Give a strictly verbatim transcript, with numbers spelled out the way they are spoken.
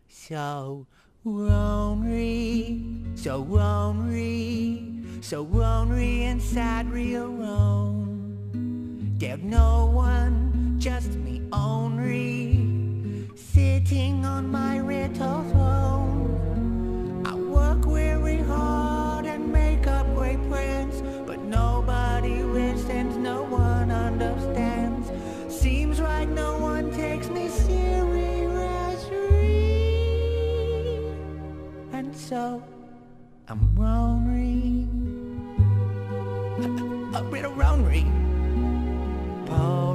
So lonely, so lonely, so lonely and sad, real alone. There's no one, just me only, sitting on my little throne. I work very hard and make up great plans, but nobody listens, no one understands. Seems like no one takes me seriously. And so I'm lonely, a, a, a little lonely.